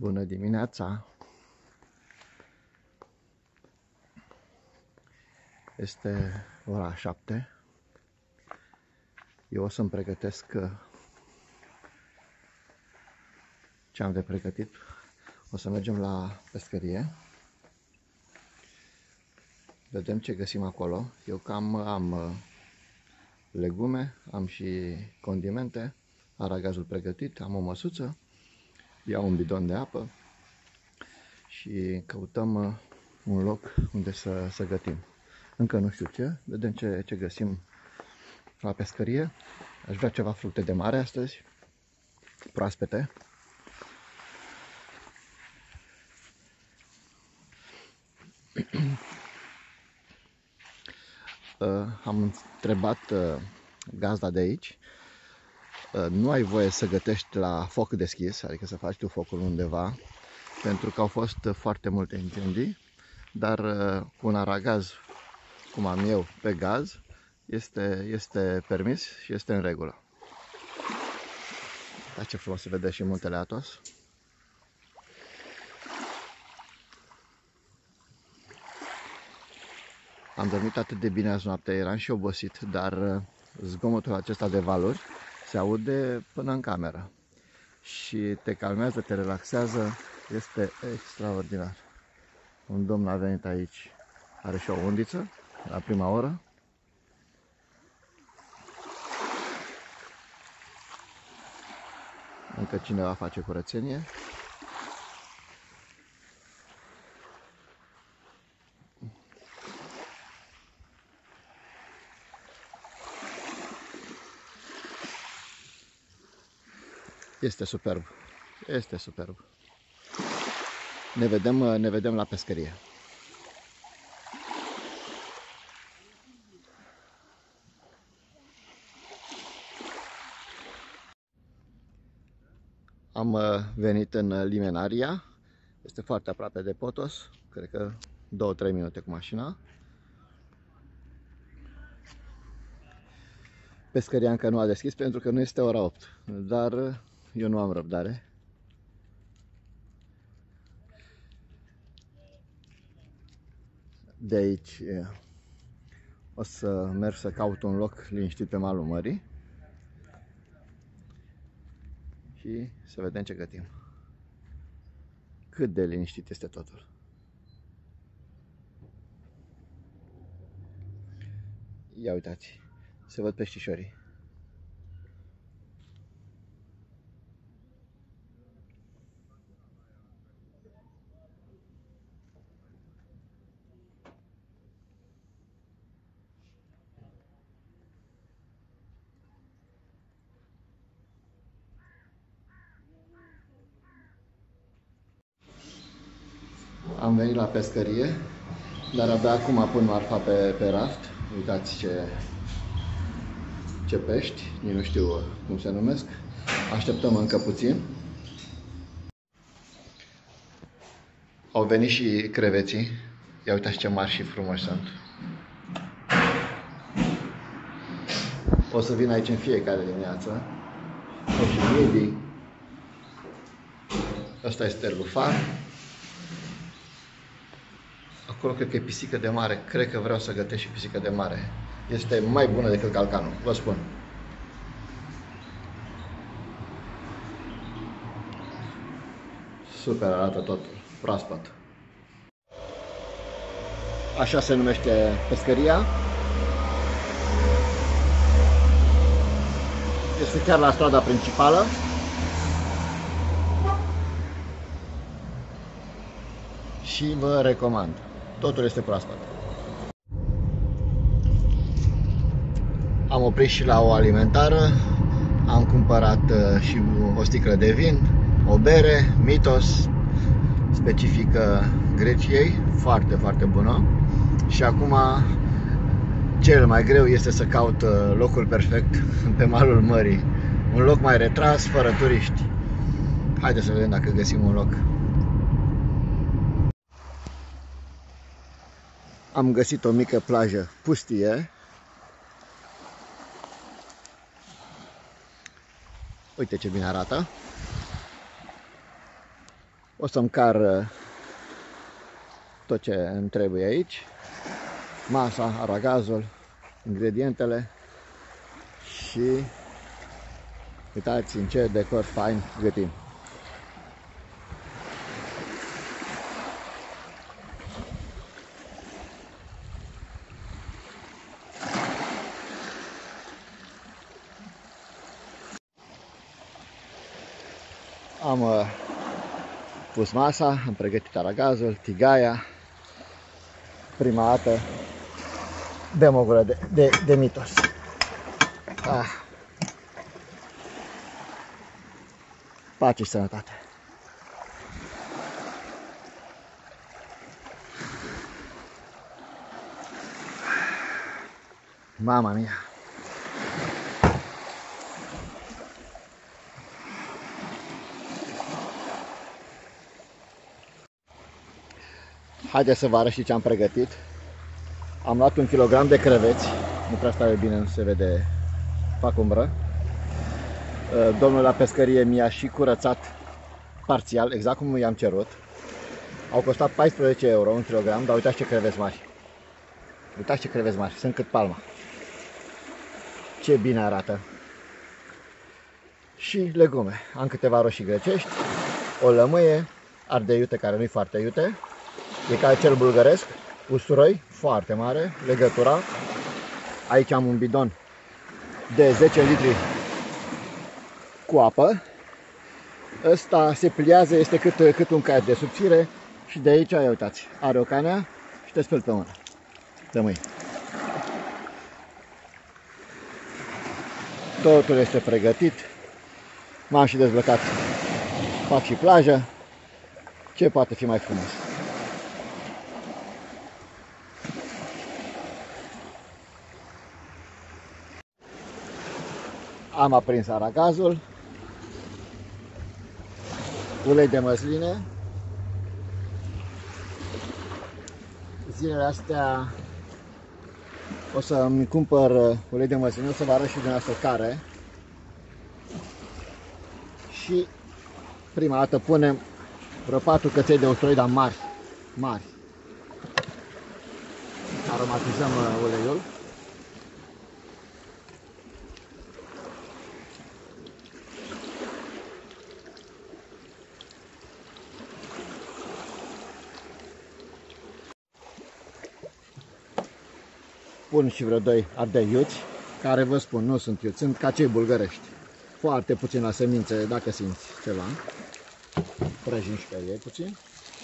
Bună dimineața! Este ora 7. Eu o să-mi pregătesc ce am de pregătit. O să mergem la pescărie. Vedem ce găsim acolo. Eu cam am legume, am și condimente, aragazul pregătit, am o măsuță, iau un bidon de apă și căutăm un loc unde să gătim. Încă nu știu ce, vedem ce găsim la pescărie. Aș vrea ceva fructe de mare astăzi, proaspete. Am întrebat gazda de aici. Nu ai voie să gătești la foc deschis, adică să faci tu focul undeva, pentru că au fost foarte multe incendii, dar cu un aragaz cum am eu pe gaz este permis și este în regulă. Da, ce frumos se vede și muntele Athos. Am dormit atât de bine azi noapte, eram și obosit, dar zgomotul acesta de valuri se aude până în cameră și te calmează, te relaxează, este extraordinar. Un domn a venit aici, are și o undiță la prima oră. Încă cineva face curățenie. Este superb. Este superb. Ne vedem la pescărie. Am venit în Limenaria. Este foarte aproape de Potos. Cred că 2-3 minute cu mașina. Pescăria încă nu a deschis pentru că nu este ora 8. Dar eu nu am răbdare. De aici o să merg să caut un loc liniștit pe malul mării și să vedem ce gătim. Cât de liniștit este totul. Ia uitați, se văd peștișorii. Am venit la pescărie, dar abia acum pun marfa pe raft. Uitați ce pești, nici nu știu cum se numesc. Așteptăm încă puțin. Au venit și creveții. Ia uitați ce mari și frumoși sunt. O să vin aici în fiecare dimineață. O și midi. Ăsta este rufar. Acolo cred că e pisică de mare. Cred că vreau să gătesc și pisică de mare. Este mai bună decât calcanul, vă spun. Super arată totul, proaspăt. Așa se numește pescăria. Este chiar la strada principală. Și vă recomand. Totul este proaspăt. Am oprit și la o alimentară. Am cumpărat și o sticlă de vin, o bere, Mitos, specifică Greciei, foarte, foarte bună. Și acum cel mai greu este să caut locul perfect pe malul mării. Un loc mai retras, fără turiști. Haideți să vedem dacă găsim un loc. Am găsit o mică plajă pustie. Uite ce bine arată. O să-mi car tot ce îmi trebuie aici. Masa, aragazul, ingredientele și uitați în ce decor fain gătim. Am pus masa, am pregătit aragazul, tigaia. Prima dată dăm o gură de mitos. Pace și sănătate. Mama mia! Haideți să vă arăt și ce am pregătit. Am luat 1 kg de creveți. Nu prea stau bine, nu se vede, fac umbră. Domnul la pescărie mi-a și curățat parțial, exact cum i-am cerut. Au costat 14 euro 1 kg, dar uitați ce creveți mari. Uitați ce creveți mari, sunt cât palma. Ce bine arată. Și legume. Am câteva roșii grecești, o lămâie, ardei iute care nu-i foarte iute. E ca cel bulgăresc, usturoi, foarte mare, legătura. Aici am un bidon de 10 litri cu apă. Ăsta se pliază, este cât un caiet de subțire. Și de aici, ia uitați, are o canea și te speli pe mână. De mâini. Totul este pregătit. M-am și dezbrăcat. Fac și plajă. Ce poate fi mai frumos? Am aprins aragazul, ulei de măsline. Zilele astea o să-mi cumpăr ulei de măsline, o să vă arăt și dumneavoastră care. Și prima dată punem vreo 4 căței de usturoi, dar mari, mari. Aromatizăm uleiul. Pun și vreo 2 ardei iuți, care vă spun, nu sunt iuți, sunt ca cei bulgărești. Foarte puțin la semințe, dacă simți ceva. Prăjim și pe ei puțin.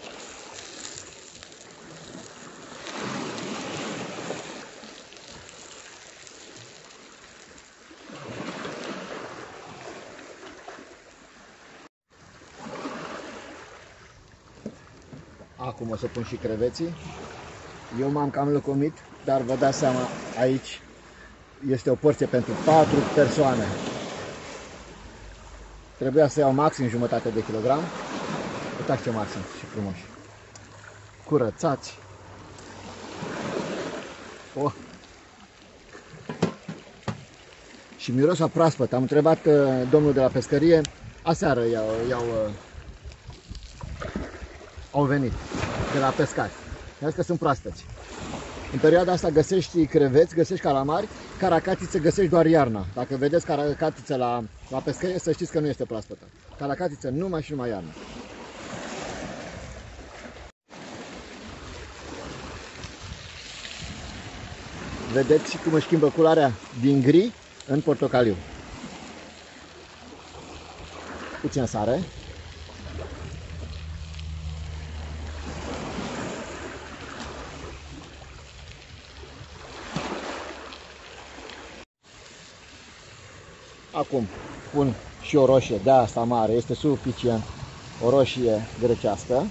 Acum o să pun și creveții. Eu m-am cam lăcomit, dar vă dați seama, aici este o porție pentru 4 persoane. Trebuia să iau maxim jumătate de kilogram. Uitați ce mari sunt și frumoși. Curățați. Oh. Și miros a proaspăt. Am întrebat domnul de la pescărie. Aseară au venit de la pescari. Mi-a zis că sunt proaspeți. În perioada asta găsești creveți, găsești calamari, caracatiță găsești doar iarna. Dacă vedeți caracatiță la pescărie, să știți că nu este proaspătă. Caracatiță numai și numai iarna. Vedeți cum își schimbă culoarea din gri în portocaliu. Puțin sare. Acum pun și o roșie de asta mare, este suficient, o roșie grecească.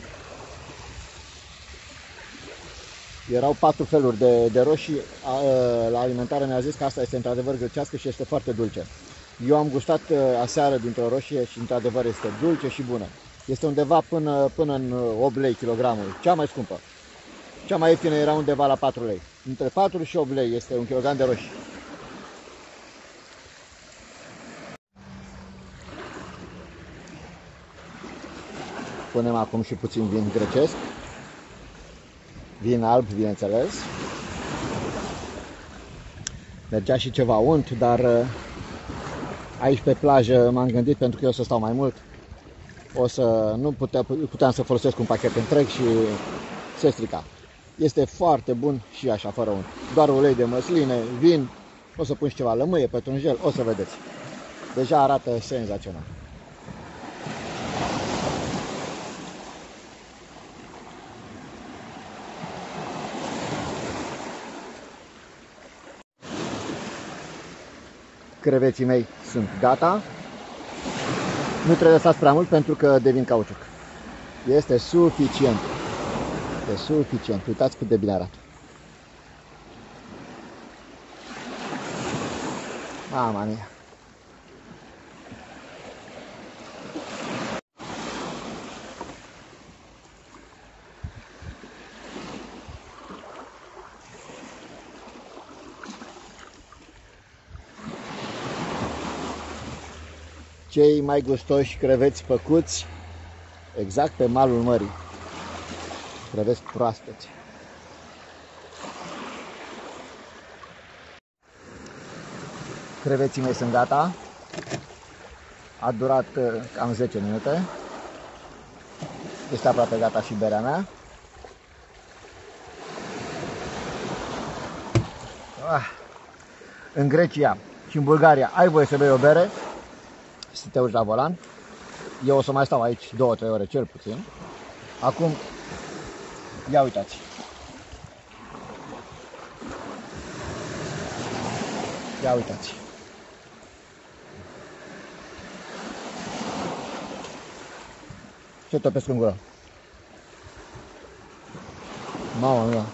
Erau 4 feluri de roșii, la alimentare mi-a zis că asta este într-adevăr grecească și este foarte dulce. Eu am gustat aseară dintr-o roșie și într-adevăr este dulce și bună. Este undeva până în 8 lei kilogramul, cea mai scumpă. Cea mai ieftină era undeva la 4 lei. Între 4 și 8 lei este un kilogram de roșii. Punem acum și puțin vin grecesc. Vin alb, bineînțeles. Mergea și ceva unt, dar aici pe plajă m-am gândit, pentru că eu o să stau mai mult, nu puteam să folosesc un pachet întreg și se strica. Este foarte bun și așa, fără unt. Doar ulei de măsline, vin, o să pun și ceva lămâie, pătrunjel, o să vedeți. Deja arată senzațional. Creveții mei sunt gata. Nu trebuie lăsați prea mult pentru că devin cauciuc. Este suficient. Este suficient. Uitați cât de bine arată. Mama mia. Cei mai gustoși creveți făcuți exact pe malul mării. Creveți proaspeți. Creveții mei sunt gata. A durat cam 10 minute. Este aproape gata și berea mea. În Grecia și în Bulgaria ai voie să bei o bere să te urci la volan. Eu o să mai stau aici 2-3 ore cel puțin. Acum, ia uitați. Ia uitați. Ce topesc în gură. Mama mea.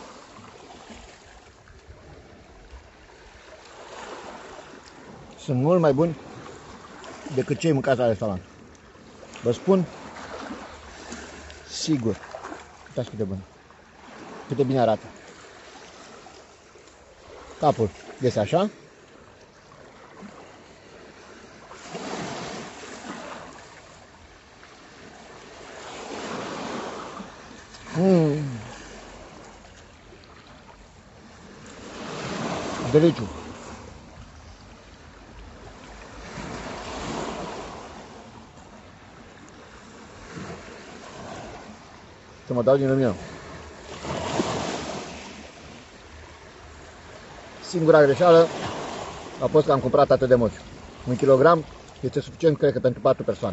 Sunt mult mai buni decât cei mâncați la restaurant. Vă spun sigur. Uitați cât de bun. Cât de bine arată. Capul este așa. Deliciu. Să mă dau din lumină. Singura greșeală a fost că am cumpărat atât de mulți. 1 kg este suficient, cred că, pentru 4 persoane.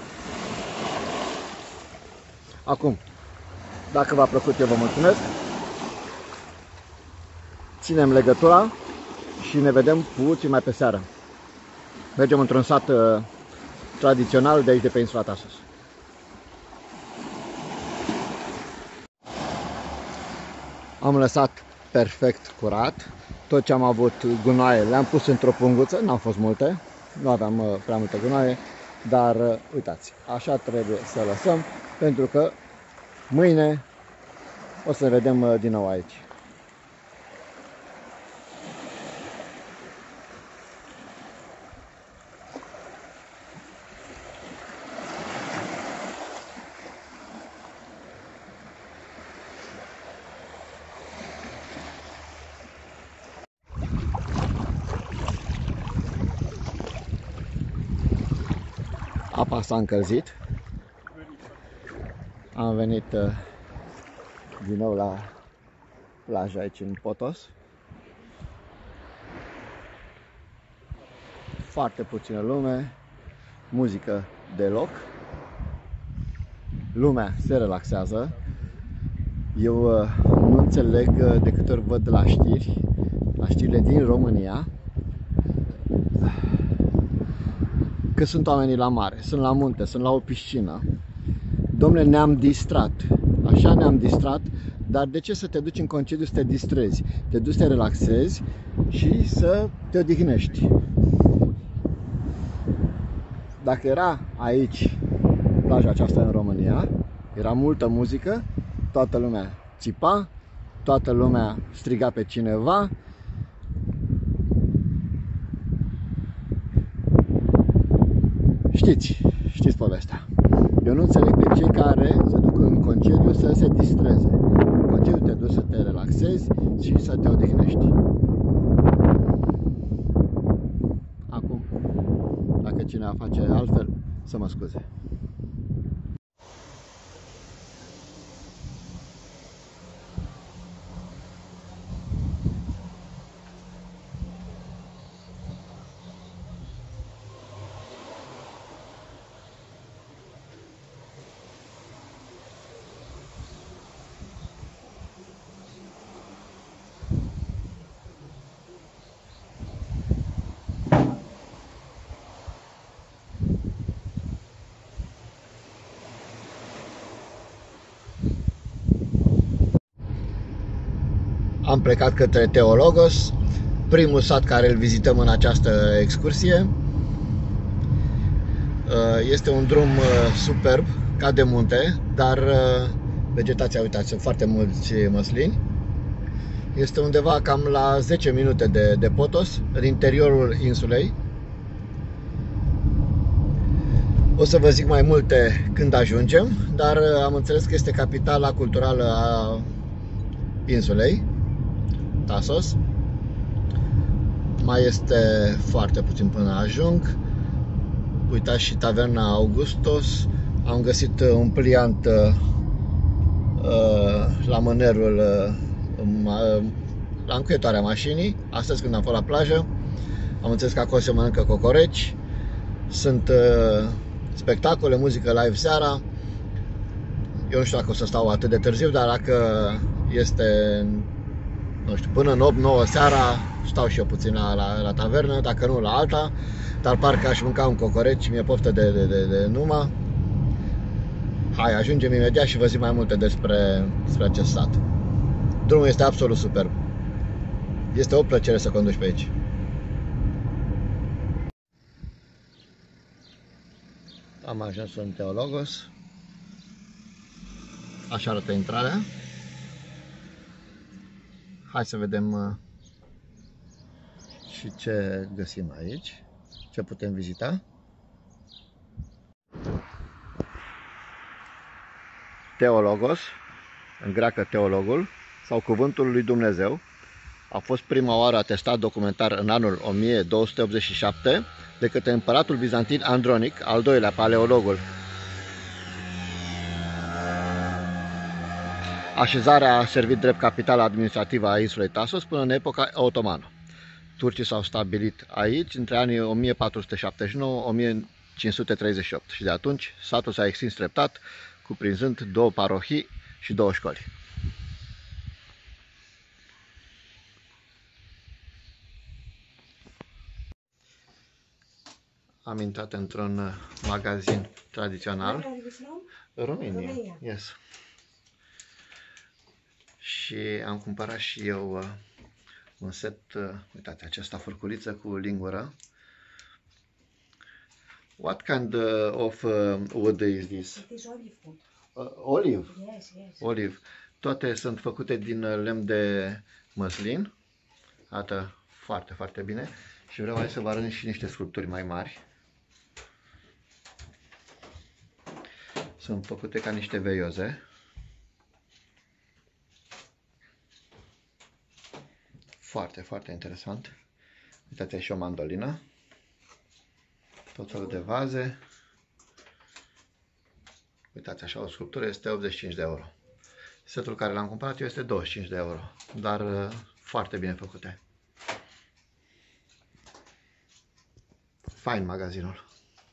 Acum, dacă v-a plăcut, eu vă mulțumesc. Ținem legătura și ne vedem puțin mai pe seară. Mergem într-un sat tradițional de aici, de pe insula Tasos. Am lăsat perfect curat. Tot ce am avut gunoaie le-am pus într-o punguță, n-au fost multe, nu aveam prea multe gunoaie, dar uitați, așa trebuie să lăsăm, pentru că mâine o să ne vedem din nou aici. Apa s-a încălzit. Am venit din nou la plajă aici în Potos. Foarte puțină lume, muzică deloc. Lumea se relaxează. Eu nu înțeleg de câte ori văd la știrile din România, că sunt oamenii la mare, sunt la munte, sunt la o piscină. Dom'le, ne-am distrat. Așa ne-am distrat, dar de ce să te duci în concediu să te distrezi? Te duci să te relaxezi și să te odihnești. Dacă era aici plaja aceasta în România, era multă muzică, toată lumea țipa, toată lumea striga pe cineva. Știți povestea. Eu nu înțeleg pe cei care se duc în concediu să se distreze. În concediu te duci să te relaxezi și să te odihnești. Acum, dacă cineva face altfel, să mă scuze. Am plecat către Teologos, primul sat care îl vizităm în această excursie. Este un drum superb, ca de munte, dar vegetația, uitați, sunt foarte mulți măslini. Este undeva cam la 10 minute de Potos, în interiorul insulei. O să vă zic mai multe când ajungem, dar am înțeles că este capitala culturală a insulei Tasos. Mai este foarte puțin până ajung. Uitați și taverna Augustos. Am găsit un pliant la mânerul, la încuietoarea mașinii. Astăzi când am fost la plajă, am înțeles că acolo se mănâncă cocoreci. Sunt spectacole, muzică live seara. Eu nu știu dacă o să stau atât de târziu, dar dacă este, nu știu, până în 8-9 seara, stau și eu puțin la tavernă, dacă nu la alta. Dar parcă aș mânca un cocoreț, mi-e poftă de numa. Hai, ajungem imediat și vă zic mai multe despre acest sat. Drumul este absolut superb. Este o plăcere să conduci pe aici. Am ajuns în Teologos. Așa arată intrarea. Hai să vedem și ce găsim aici, ce putem vizita. Teologos, în greacă teologul, sau cuvântul lui Dumnezeu, a fost prima oară atestat documentar în anul 1287 de către împăratul bizantin Andronic, al doilea paleologul. Așezarea a servit drept capitală administrativă a insulei Tasos până în epoca otomană. Turcii s-au stabilit aici între anii 1479-1538 și de atunci satul s-a extins treptat, cuprinzând 2 parohii și 2 școli. Am intrat într-un magazin tradițional. România. Yes. Și am cumpărat și eu un set, uitați, această furculiță cu lingură. What kind of wood is this? It is olive wood. Olive? Yes, yes. Olive. Toate sunt făcute din lemn de măslin. Arată foarte, foarte bine. Și vreau să vă arăt și niște sculpturi mai mari. Sunt făcute ca niște veioze. Foarte, foarte interesant. Uitați, și o mandolină. Tot felul de vaze. Uitați, așa o sculptură este 85 de euro. Setul care l-am cumpărat eu este 25 de euro. Dar foarte bine făcute. Fain magazinul.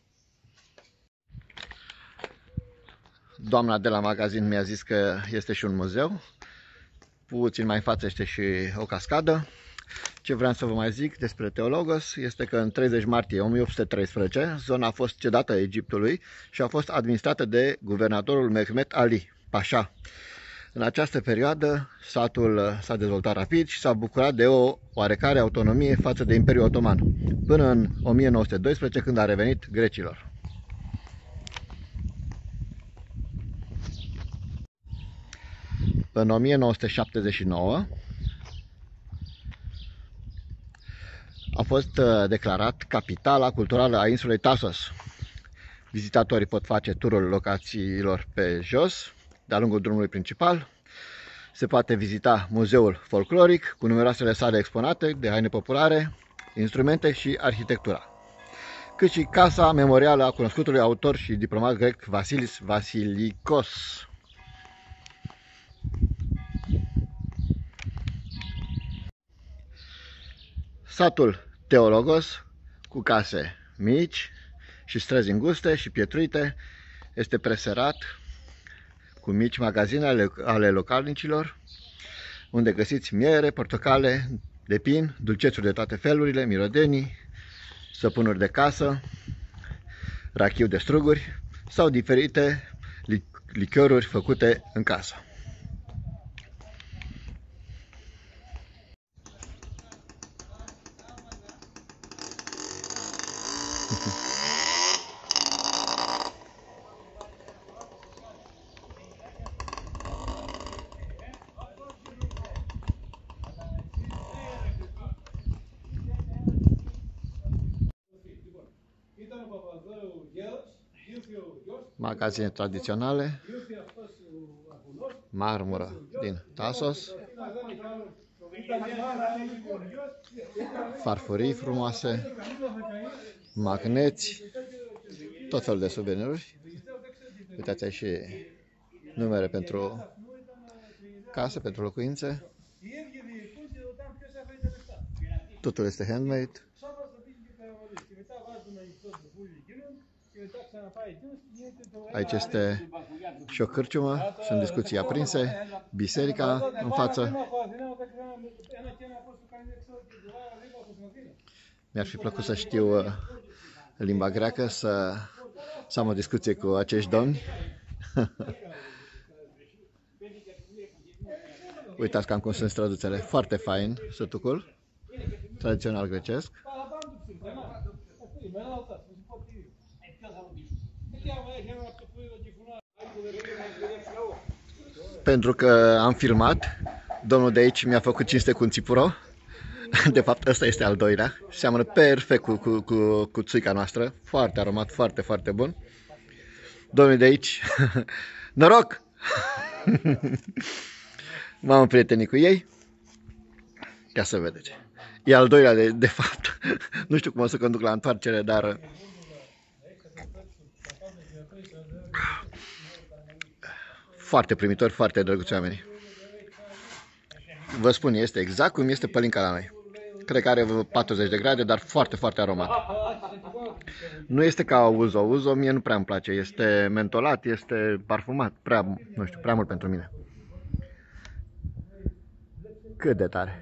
Doamna de la magazin mi-a zis că este și un muzeu. Puțin mai în față este și o cascadă. Ce vreau să vă mai zic despre Teologos este că în 30 martie 1813 zona a fost cedată Egiptului și a fost administrată de guvernatorul Mehmet Ali Pașa. În această perioadă satul s-a dezvoltat rapid și s-a bucurat de o oarecare autonomie față de Imperiul Otoman, până în 1912, când a revenit grecilor. În 1979 a fost declarat capitala culturală a insulei Tasos. Vizitatorii pot face turul locațiilor pe jos, de-a lungul drumului principal. Se poate vizita muzeul folcloric cu numeroasele sale exponate de haine populare, instrumente și arhitectura, cât și casa memorială a cunoscutului autor și diplomat grec Vasilis Vasilikos. Satul Teologos, cu case mici și străzi înguste și pietruite, este preserat cu mici magazine ale localnicilor, unde găsiți miere, portocale, de pin, dulcețuri de toate felurile, mirodenii, săpunuri de casă, rachiu de struguri sau diferite lichioruri făcute în casă. Magazine tradiționale, marmură din Tasos, farfurii frumoase, magneți, tot felul de suveniruri. Uitați aici și numere pentru case, pentru locuințe. Totul este handmade. Aici este și o cârciumă, sunt discuții aprinse, biserica în față. Mi-ar fi plăcut să știu limba greacă, să am o discuție cu acești domni. Uitați cam cum sunt străduțele, foarte fain sătucul, tradițional grecesc. Pentru că am filmat, domnul de aici mi-a făcut cinste cu un țipuro. De fapt, ăsta este al doilea. Seamănă perfect cu țuica noastră. Foarte aromat, foarte, foarte bun. Domnul de aici, noroc! M-am împrietenit cu ei. Ca să vedeți. E al doilea, de fapt. Nu știu cum o să conduc la întoarcere, dar... Foarte primitori, foarte drăguți oamenii. Vă spun, este exact cum este pălinca la noi. Cred că are 40 de grade, dar foarte, foarte aromat. Nu este ca uzo. Uzo mie nu prea îmi place. Este mentolat, este parfumat. Nu știu, prea mult pentru mine. Cât de tare.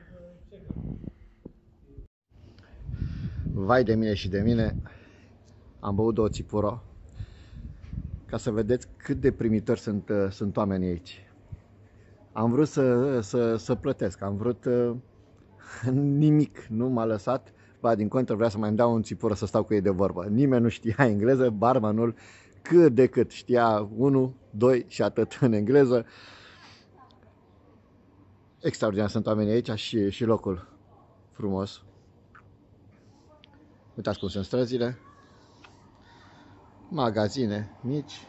Vai de mine și de mine. Am băut 2 țipuro. Ca să vedeți cât de primitori sunt oamenii aici. Am vrut să plătesc. Am vrut... Nimic nu m-a lăsat. Ba, din contră, vrea să mai îmi dau un țipură să stau cu ei de vorbă. Nimeni nu știa engleză, barmanul cât de cât știa 1, 2 și atât în engleză. Extraordinar sunt oamenii aici și locul frumos. Uitați cum sunt străzile. Magazine mici.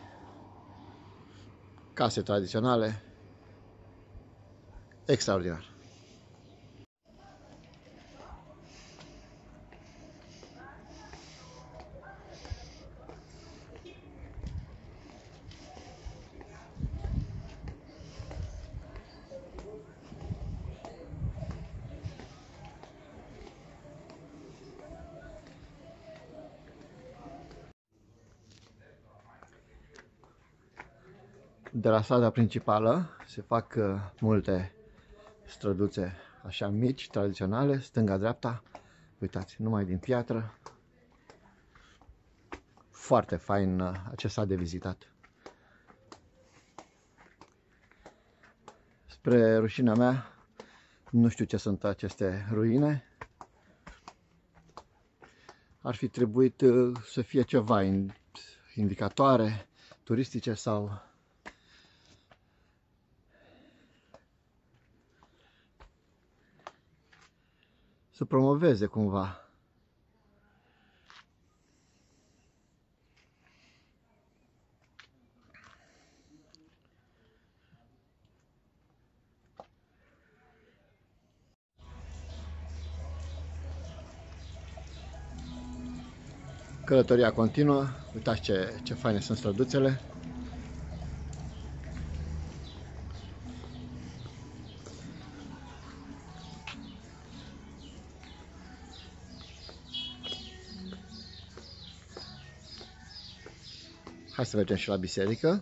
Case tradiționale. Extraordinar. De la strada principală se fac multe străduțe așa mici, tradiționale, stânga-dreapta. Uitați, numai din piatră. Foarte fain acest sat de vizitat. Spre rușinea mea, nu știu ce sunt aceste ruine. Ar fi trebuit să fie ceva indicatoare turistice sau să promoveze cumva. Călătoria continuă. Uitați ce faine sunt străduțele. Hai să mergem și la biserică.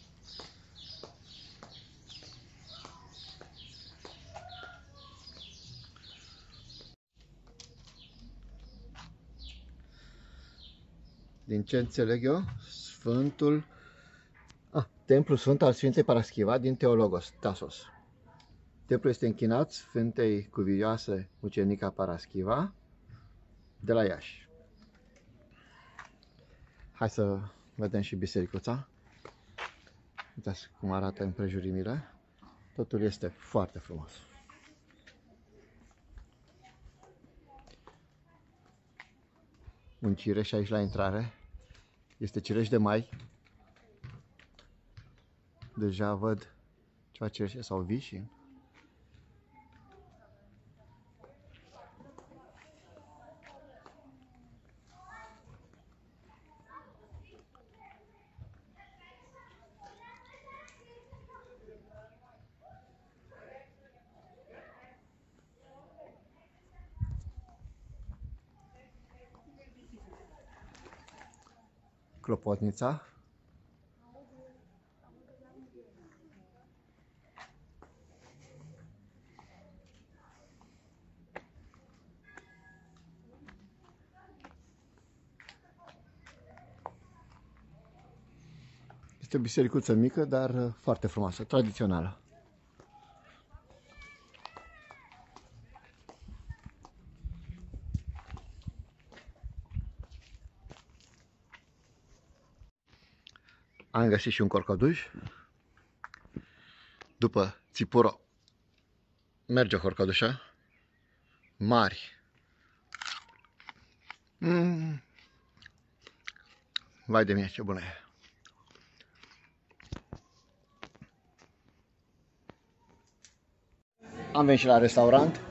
Din ce înțeleg eu, Templul Sfânt al Sfintei Paraschiva din Teologos, Tasos. Templul este închinat Sfintei Cuvioase Mucenica Paraschiva de la Iași. Hai să vedem și bisericuța. Uitați cum arată împrejurimile. Totul este foarte frumos. Un cireș aici la intrare. Este cireș de mai. Deja văd ceva cireșe sau vișii. Clopotnița. Este o bisericuță mică, dar foarte frumoasă, tradițională. Am găsit și un corcoduș. După Țipuro merge o corcodușă. Mari. Vai de mine, ce bună e. Am venit și la restaurant.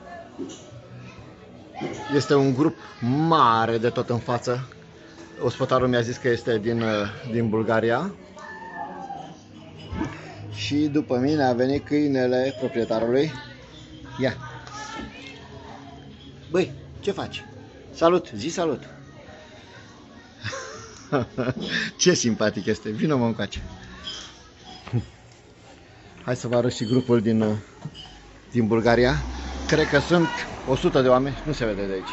Este un grup mare de tot în față. Ospătarul mi-a zis că este din Bulgaria. Și după mine a venit câinele proprietarului. Ia. Băi, ce faci? Salut, zi salut. Ce simpatic este. Vino mă încoace. Hai să vă arăt și grupul din Bulgaria. Cred că sunt 100 de oameni. Nu se vede de aici.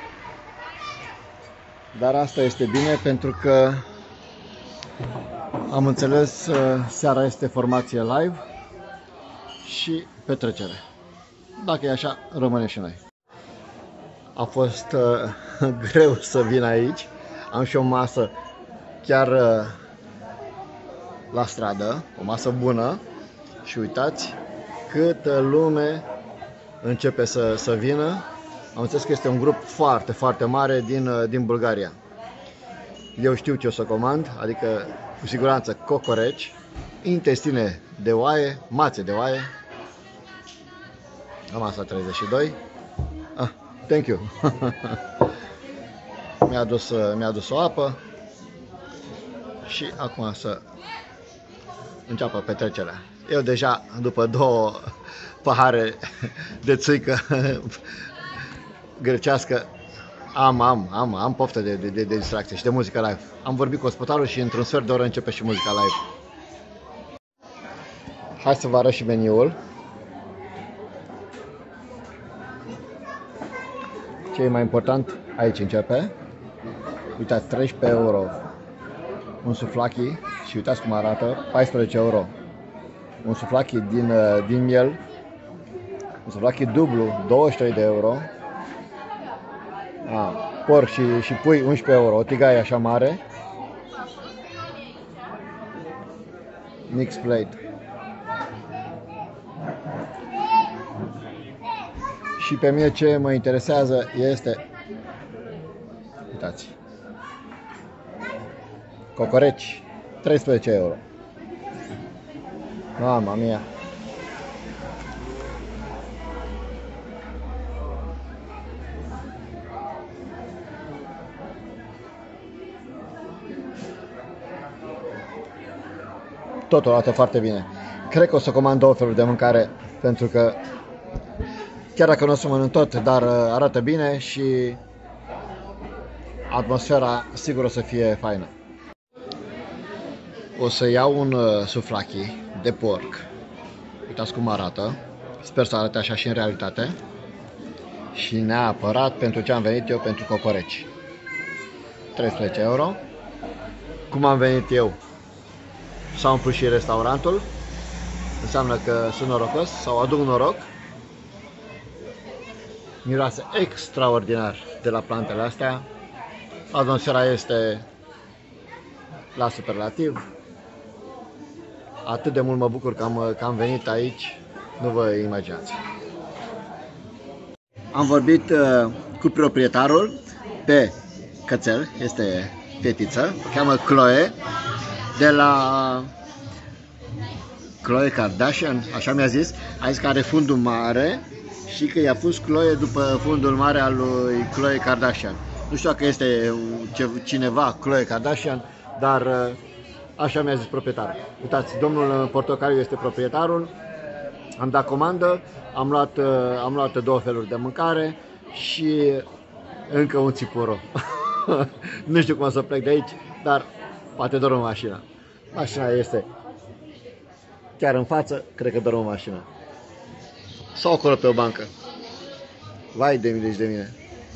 Dar asta este bine pentru că am înțeles, seara este formație live și petrecere. Dacă e așa, rămâne și noi. A fost greu să vin aici. Am și o masă chiar la stradă, o masă bună. Și uitați câtă lume începe să vină. Am înțeles că este un grup foarte, foarte mare din Bulgaria. Eu știu ce o să comand, adică cu siguranță cocoreci, intestine de oaie, mațe de oaie. Am asta 32. Thank you. Mi-a adus o apă și acum să înceapă petrecerea. Eu deja, după 2 pahare de țuică grecească, am poftă de distracție și de muzică live. Am vorbit cu ospătarul și într-un sfert de oră începe și muzica live. Hai să vă arăt și meniul. Ce e mai important, aici începe. Uitați, 13 euro un suflaki și uitați cum arată, 14 euro. Un suflaki din miel, un suflaki dublu, 23 de euro. Porc și pui, 11 euro, o tigaie așa mare. Mix plate. Și pe mine ce mă interesează este, uitați, cocoreci, 13 euro. Mamma mia! totul arată foarte bine. Cred că o să comand 2 feluri de mâncare, pentru că chiar dacă nu o să mănânc tot, dar arată bine și atmosfera sigur o să fie faină. O să iau un suflaki de porc. Uitați cum arată. Sper să arate așa și în realitate. Și neapărat pentru ce am venit eu, pentru cocoreci. 13 euro. Cum am venit eu, s-a umplut și restaurantul. Înseamnă că sunt norocos sau aduc noroc. Miroase extraordinar de la plantele astea. Atmosfera este la superlativ. Atât de mult mă bucur că am venit aici, nu vă imaginați. Am vorbit cu proprietarul pe cățel, este fetiță, o cheamă Chloe, de la Khloe Kardashian, așa mi-a zis. A zis că are fundul mare și că i-a pus Chloe după fundul mare al lui Khloe Kardashian. Nu știu dacă este cineva Khloe Kardashian, dar așa mi-a zis proprietarul. Uitați, domnul Portocaliu este proprietarul. Am dat comandă, am luat 2 feluri de mâncare și încă un țipuro. Nu știu cum o să plec de aici, dar poate dorm în mașină. Mașina este chiar în față, cred că dorm în mașină. Sau acolo pe o bancă. Vai de mine și de mine.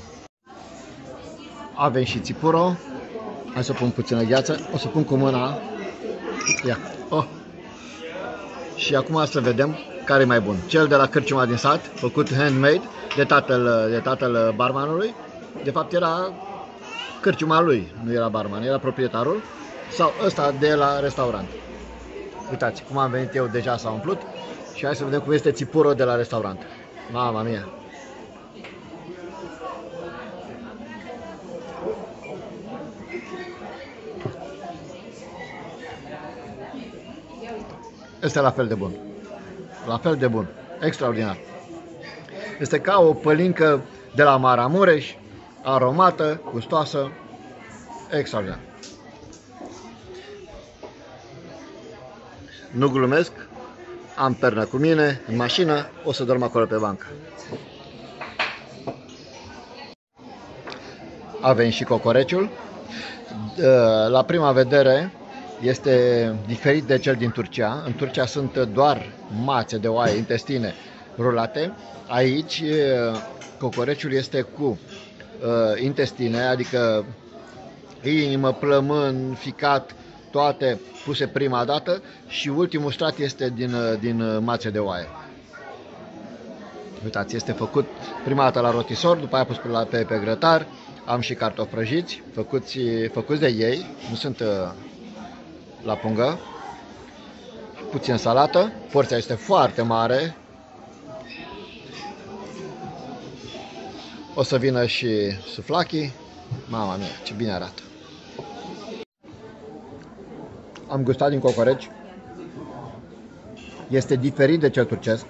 Avem și țipuro. Hai să pun puțină gheață. O să pun cu mâna. Ia. Oh. Și acum să vedem care e mai bun. Cel de la cârciuma din sat, făcut handmade de tatăl barmanului. De fapt era cârciuma lui, nu era barman, era proprietarul. Sau ăsta de la restaurant. Uitați, cum am venit eu, deja s-a umplut. Și hai să vedem cum este țipuro de la restaurant. Mama mia! Este la fel de bun. La fel de bun. Extraordinar. Este ca o pălincă de la Maramureș, aromată, gustoasă. Extraordinar. Nu glumesc. Am pernă cu mine în mașină. O să dorm acolo pe bancă. Avem și cocoreciul. La prima vedere este diferit de cel din Turcia. În Turcia sunt doar mațe de oaie, intestine rulate. Aici cocoreciul este cu intestine, adică inimă, plămân, ficat, toate puse prima dată și ultimul strat este din mațe de oaie. Uitați, este făcut prima dată la rotisor, după aia pus pe grătar. Am și cartofi prăjiți, făcuți de ei, nu sunt la pungă. Puțin salată, porția este foarte mare. O să vină și suflaki. Mama mia, ce bine arată. Am gustat din cocoreci. Este diferit de cel turcesc.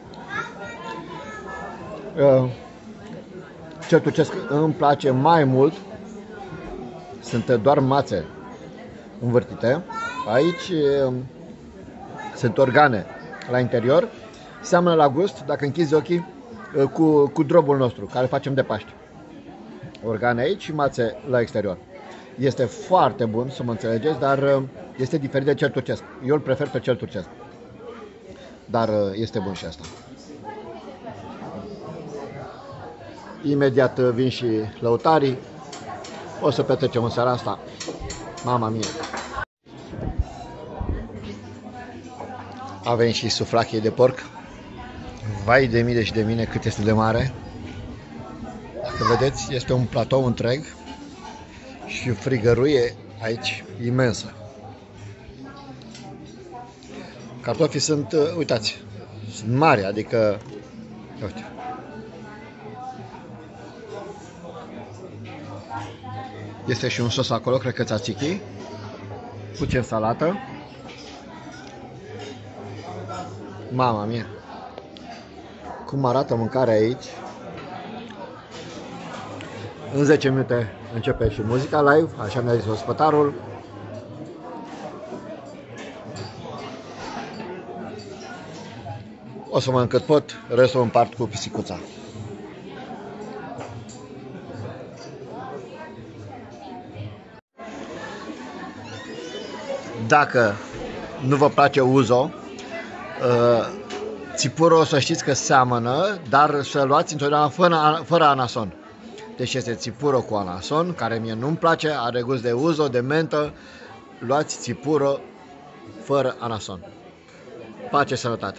Cel turcesc îmi place mai mult. Sunt doar mațe învârtite. Aici sunt organe la interior. Seamănă la gust, dacă închizi ochii, cu drobul nostru, care facem de Paște. Organe aici și mațe la exterior. Este foarte bun, să mă înțelegeți, dar este diferit de cel turcesc. Eu îl prefer pe cel turcesc. Dar este bun și asta. Imediat vin și lăutarii. O să petrecem în seara asta. Mama mia! Avem și suflaki de porc. Vai de mine și de mine cât este de mare. Dacă vedeți, este un platou întreg și o frigăruie aici imensă. Cartofii sunt, uitați, sunt mari, adică, uite. Este și un sos acolo, cred că tzatziki, puțin salată. Mama mia! Cum arată mâncarea aici. În 10 minute începe și muzica live, așa mi-a zis ospătarul. O să mănânc cât pot, restul împart cu pisicuța. Dacă nu vă place uzo, țipurul o să știți că seamănă, dar să luați întotdeauna fără anason. Deci este țipură cu anason, care mie nu-mi place, are gust de uzo, de mentă. Luați țipură fără anason. Pace, sănătate!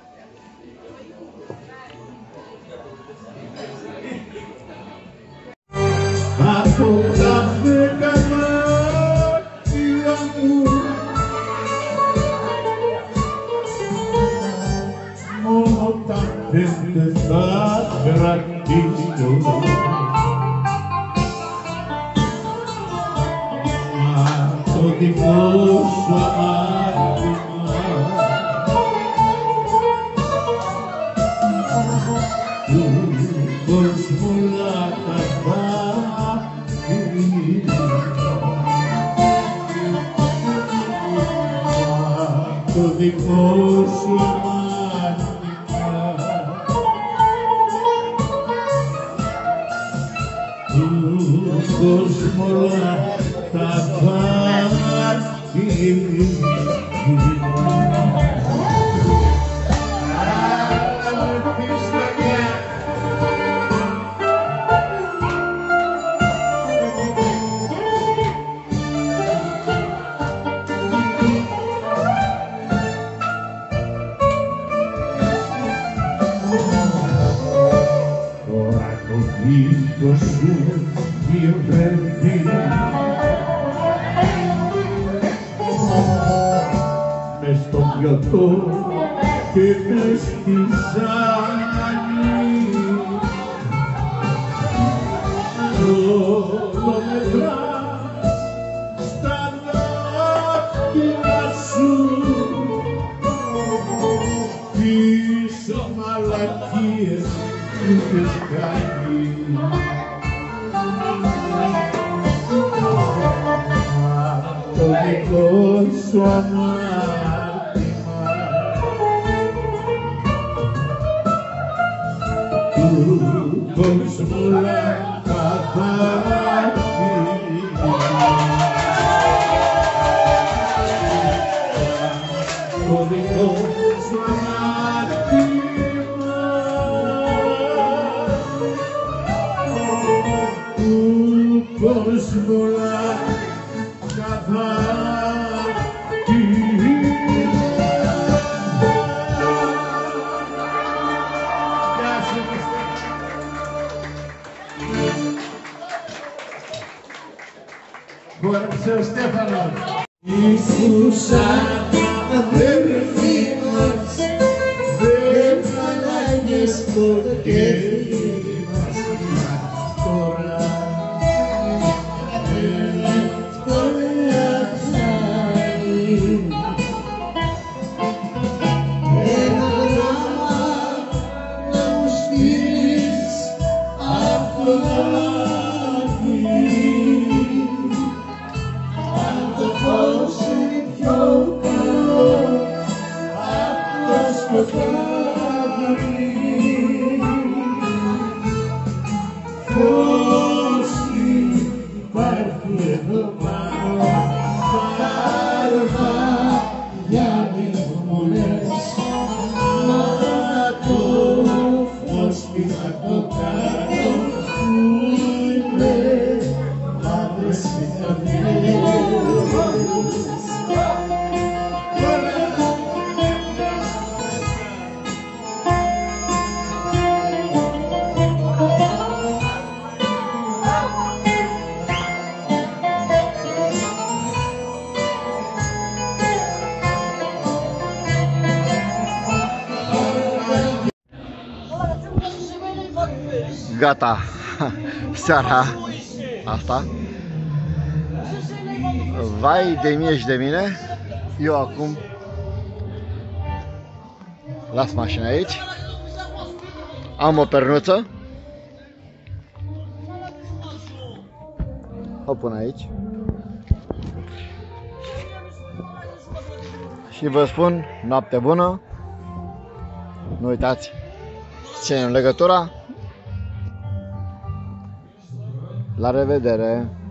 Gata, seara asta. Vai de mie și de mine. Eu acum las mașina aici. Am o pernuță. O pun aici. Și vă spun noapte bună. Nu uitați, ținem legătura. La revedere!